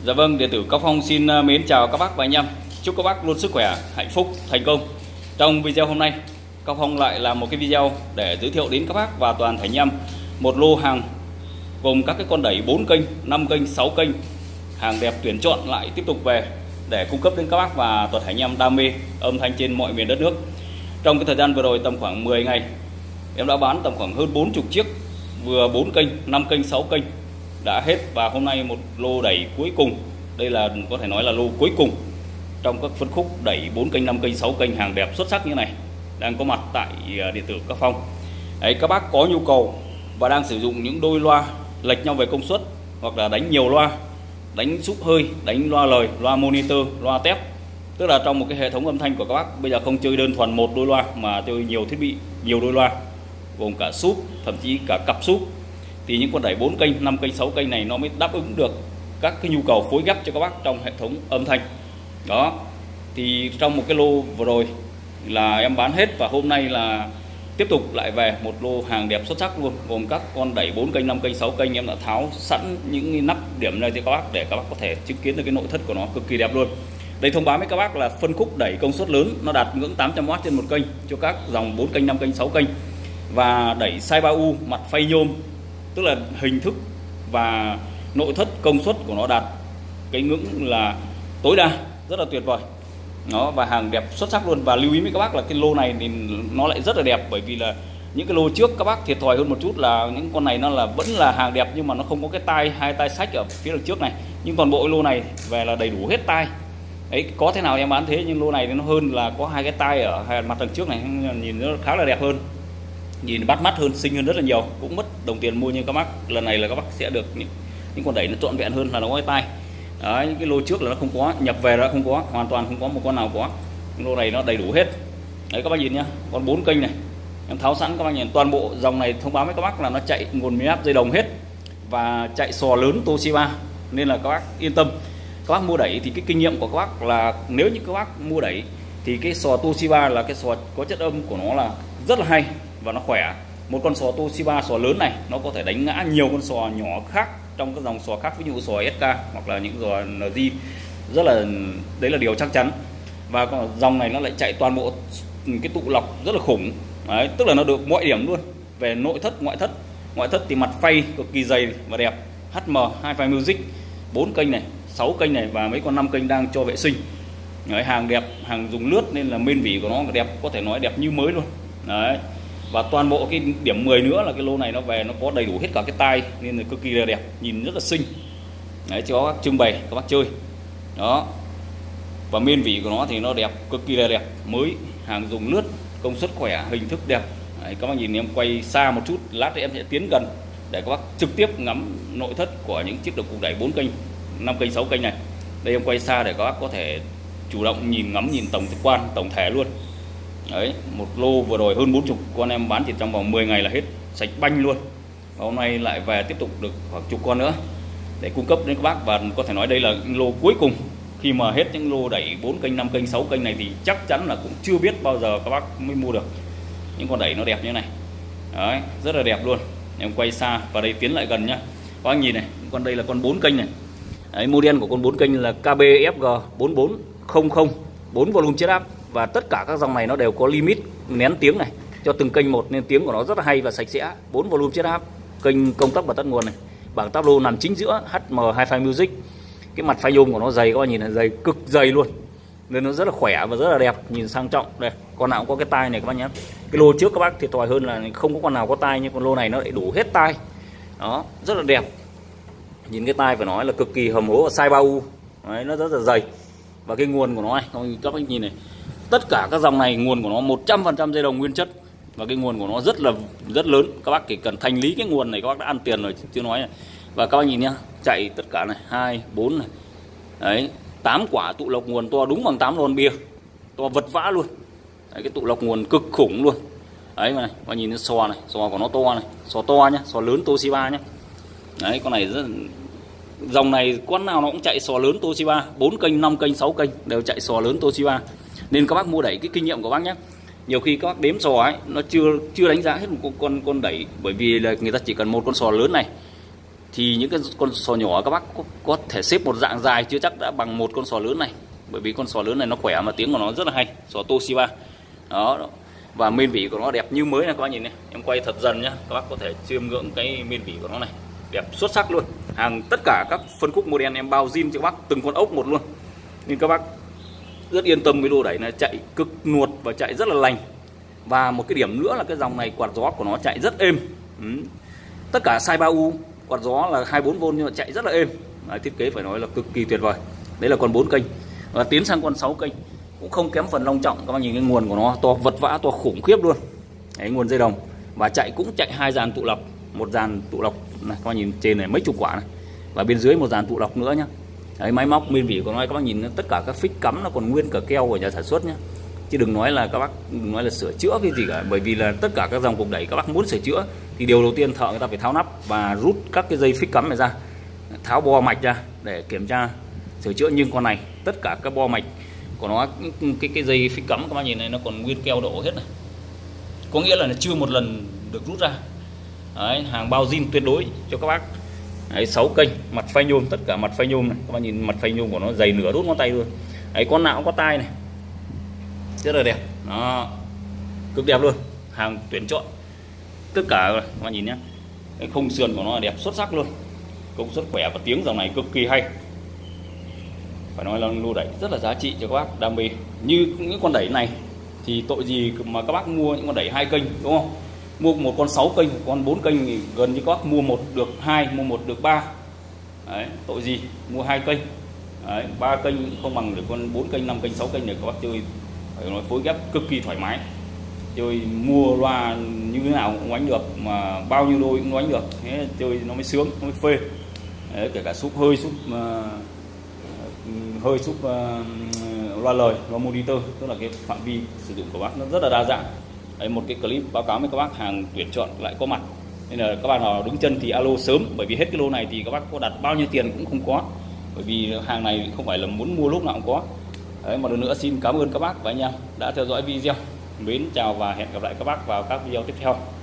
Dạ vâng, điện tử Cao Phong xin mến chào các bác và anh em. Chúc các bác luôn sức khỏe, hạnh phúc, thành công. Trong video hôm nay, Cao Phong lại làm một cái video để giới thiệu đến các bác và toàn thể anh em một lô hàng gồm các cái con đẩy 4 kênh, 5 kênh, 6 kênh, hàng đẹp tuyển chọn lại tiếp tục về để cung cấp đến các bác và toàn thể anh em đam mê âm thanh trên mọi miền đất nước. Trong cái thời gian vừa rồi tầm khoảng 10 ngày, em đã bán tầm khoảng hơn 40 chiếc, vừa 4 kênh, 5 kênh, 6 kênh đã hết, và hôm nay một lô đẩy cuối cùng. Đây là có thể nói là lô cuối cùng trong các phân khúc đẩy 4 kênh, 5 kênh, 6 kênh hàng đẹp xuất sắc như này đang có mặt tại điện tử Cao Phong. Đấy, các bác có nhu cầu và đang sử dụng những đôi loa lệch nhau về công suất, hoặc là đánh nhiều loa, đánh súp hơi, đánh loa lời, loa monitor, loa tép, tức là trong một cái hệ thống âm thanh của các bác bây giờ không chơi đơn thuần một đôi loa mà chơi nhiều thiết bị, nhiều đôi loa gồm cả súp, thậm chí cả cặp súp, thì những con đẩy 4 kênh, 5 kênh, 6 kênh này nó mới đáp ứng được các cái nhu cầu phối ghép cho các bác trong hệ thống âm thanh. Đó, thì trong một cái lô vừa rồi là em bán hết, và hôm nay là tiếp tục lại về một lô hàng đẹp xuất sắc luôn, gồm các con đẩy 4 kênh, 5 kênh, 6 kênh. Em đã tháo sẵn những nắp điểm này cho các bác để các bác có thể chứng kiến được cái nội thất của nó cực kỳ đẹp luôn. Đây thông báo với các bác là phân khúc đẩy công suất lớn, nó đạt ngưỡng 800W trên một kênh cho các dòng 4 kênh, 5 kênh, 6 kênh, và đẩy size 3U mặt phay nhôm, tức là hình thức và nội thất công suất của nó đạt cái ngưỡng là tối đa, rất là tuyệt vời. Nó và hàng đẹp xuất sắc luôn. Và lưu ý với các bác là cái lô này thì nó lại rất là đẹp, bởi vì là những cái lô trước các bác thiệt thòi hơn một chút là những con này nó là vẫn là hàng đẹp nhưng mà nó không có cái tai, hai tai sách ở phía đằng trước này, nhưng toàn bộ lô này về là đầy đủ hết tai. Ấy, có thế nào em bán thế, nhưng lô này thì nó hơn là có hai cái tai ở hai mặt đằng trước này, nhìn nó khá là đẹp hơn, nhìn bắt mắt hơn, xinh hơn rất là nhiều. Cũng mất đồng tiền mua, nhưng các bác lần này là các bác sẽ được những con đẩy nó trọn vẹn hơn là nó có cái tai. Đấy, những cái lô trước là nó không có, nhập về là không có, hoàn toàn không có một con nào có. Lô này nó đầy đủ hết. Đấy các bác nhìn nhá, con 4 kênh này em tháo sẵn, các bác nhìn toàn bộ dòng này thông báo với các bác là nó chạy nguồn máy áp dây đồng hết và chạy sò lớn Toshiba, nên là các bác yên tâm. Các bác mua đẩy thì cái kinh nghiệm của các bác là nếu như các bác mua đẩy thì cái sò Toshiba là cái sò có chất âm của nó là rất là hay và nó khỏe. Một con sò Toshiba sò lớn này nó có thể đánh ngã nhiều con sò nhỏ khác trong các dòng sò khác, ví dụ sò SK hoặc là những sò NG, rất là đấy là điều chắc chắn. Và dòng này nó lại chạy toàn bộ cái tụ lọc rất là khủng. Đấy, tức là nó được mọi điểm luôn về nội thất, ngoại thất. Ngoại thất thì mặt phay cực kỳ dày và đẹp, HM Hi-Fi Music 4 kênh này, 6 kênh này và mấy con 5 kênh đang cho vệ sinh. Đấy, hàng đẹp, hàng dùng lướt nên là main vỉ của nó đẹp, có thể nói đẹp như mới luôn. Đấy. Và toàn bộ cái điểm 10 nữa là cái lô này nó về nó có đầy đủ hết cả cái tai, nên là cực kỳ là đẹp, nhìn rất là xinh. Đấy, cho các trưng bày các bác chơi. Đó. Và main vỉ của nó thì nó đẹp, cực kỳ là đẹp, mới, hàng dùng lướt, công suất khỏe, hình thức đẹp. Đấy, các bác nhìn em quay xa một chút, lát thì em sẽ tiến gần để các bác trực tiếp ngắm nội thất của những chiếc đầu cục đẩy 4 kênh, 5 kênh, 6 kênh này. Đây em quay xa để các bác có thể chủ động nhìn ngắm, nhìn tổng quan, tổng thể luôn. Đấy, một lô vừa rồi hơn 40 con em bán chỉ trong vòng 10 ngày là hết sạch banh luôn. Và hôm nay lại về tiếp tục được khoảng chục con nữa để cung cấp đến các bác, và có thể nói đây là lô cuối cùng. Khi mà hết những lô đẩy 4 kênh, 5 kênh, 6 kênh này thì chắc chắn là cũng chưa biết bao giờ các bác mới mua được những con đẩy nó đẹp như thế này. Đấy, rất là đẹp luôn. Em quay xa và đây tiến lại gần nhá. Các bác nhìn này, con đây là con 4 kênh này. Đấy, model của con 4 kênh là KBFG 4400, 4 volume chiết áp, và tất cả các dòng này nó đều có limit nén tiếng này cho từng kênh một, nên tiếng của nó rất là hay và sạch sẽ. 4 volume chiết áp, kênh công tắc và tắt nguồn này, bảng táp lô nằm chính giữa, HM Hi-Fi Music. Cái mặt phay nhôm của nó dày, các bạn nhìn là dày, cực dày luôn, nên nó rất là khỏe và rất là đẹp, nhìn sang trọng. Đây, con nào cũng có cái tai này các bác nhé. Cái lô trước các bác thiệt thòi hơn là không có con nào có tai, nhưng con lô này nó lại đủ hết tai. Đó, rất là đẹp. Nhìn cái tai phải nói là cực kỳ hầm hố, size 3U. Đấy, nó rất là dày. Và cái nguồn của nó này, các bác nhìn này, tất cả các dòng này nguồn của nó 100% dây đồng nguyên chất, và cái nguồn của nó rất lớn. Các bác chỉ cần thanh lý cái nguồn này các bác đã ăn tiền rồi chưa nói này. Và các bác nhìn nhá, chạy tất cả này 2, 4 này. Đấy, 8 quả tụ lọc nguồn to đúng bằng 8 lon bia, to vật vã luôn. Đấy, cái tụ lọc nguồn cực khủng luôn. Đấy mà này, các bác nhìn cái sò này, sò của nó to này, sò to nhá, sò lớn Toshiba nhá. Đấy, con này rất dòng này con nào nó cũng chạy sò lớn Toshiba, 4 kênh, 5 kênh, 6 kênh đều chạy sò lớn Toshiba. Nên các bác mua đẩy cái kinh nghiệm của bác nhé. Nhiều khi các bác đếm sò ấy nó chưa đánh giá hết một con đẩy, bởi vì là người ta chỉ cần một con sò lớn này thì những cái con sò nhỏ các bác có thể xếp một dạng dài chưa chắc đã bằng một con sò lớn này, bởi vì con sò lớn này nó khỏe mà tiếng của nó rất là hay, sò Toshiba đó. Và miên vỉ của nó đẹp như mới này các bác nhìn này, em quay thật dần nhá, các bác có thể chiêm ngưỡng cái miên vỉ của nó này, đẹp xuất sắc luôn. Hàng tất cả các phân khúc model em bao zin cho các bác từng con ốc một luôn, nên các bác rất yên tâm với lô đẩy này, chạy cực nuột và chạy rất là lành. Và một cái điểm nữa là cái dòng này quạt gió của nó chạy rất êm. Tất cả size 3U quạt gió là 24V nhưng mà chạy rất là êm. Đấy, thiết kế phải nói là cực kỳ tuyệt vời. Đấy là con 4 kênh. Và tiến sang con 6 kênh cũng không kém phần long trọng. Các bạn nhìn cái nguồn của nó to vật vã, to khủng khiếp luôn. Đấy, nguồn dây đồng. Và chạy cũng chạy 2 dàn tụ lọc, một dàn tụ lọc này, các bạn nhìn trên này mấy chục quả này. Và bên dưới một dàn tụ lọc nữa nhá. Đấy, máy móc miên vỉ của nó các bác nhìn tất cả các phích cắm nó còn nguyên cả keo của nhà sản xuất nhá. Chứ đừng nói là các bác đừng nói là sửa chữa cái gì cả, bởi vì là tất cả các dòng cục đẩy các bác muốn sửa chữa thì điều đầu tiên thợ người ta phải tháo nắp và rút các cái dây phích cắm này ra, tháo bo mạch ra để kiểm tra sửa chữa. Nhưng con này tất cả các bo mạch của nó, cái dây phích cắm các bác nhìn này nó còn nguyên keo đổ hết này, có nghĩa là chưa một lần được rút ra. Đấy, hàng bao zin tuyệt đối cho các bác. Đấy, 6 kênh mặt phay nhôm, tất cả mặt phay nhôm này, các bạn nhìn mặt phay nhôm của nó dày nửa đốt ngón tay luôn. Đấy, con nào cũng có tai này, rất là đẹp đó, cực đẹp luôn, hàng tuyển chọn tất cả rồi. Các bạn nhìn nhé, cái khung sườn của nó là đẹp xuất sắc luôn, công suất khỏe và tiếng dòng này cực kỳ hay, phải nói là lô đẩy rất là giá trị cho các bác đam mê. Như những con đẩy này thì tội gì mà các bác mua những con đẩy 2 kênh, đúng không? Mua một con 6 kênh, một con 4 kênh thì gần như các bác mua một được 2, mua một được 3. Đấy, tội gì mua 2 kênh. Đấy, 3 kênh không bằng được con 4 kênh, 5 kênh, 6 kênh để các bác chơi, phải nói phối ghép cực kỳ thoải mái. Chơi mua loa như thế nào cũng đánh được, mà bao nhiêu đôi cũng đánh được, thế chơi nó mới sướng, nó mới phê. Đấy, kể cả súp hơi, súp loa lời, loa monitor, tức là cái phạm vi sử dụng của bác nó rất là đa dạng. Đấy, một cái clip báo cáo với các bác hàng tuyển chọn lại có mặt, nên là các bạn nào đứng chân thì alo sớm, bởi vì hết cái lô này thì các bác có đặt bao nhiêu tiền cũng không có, bởi vì hàng này không phải là muốn mua lúc nào cũng có. Đấy, một lần nữa xin cảm ơn các bác và anh em đã theo dõi video. Mến chào và hẹn gặp lại các bác vào các video tiếp theo.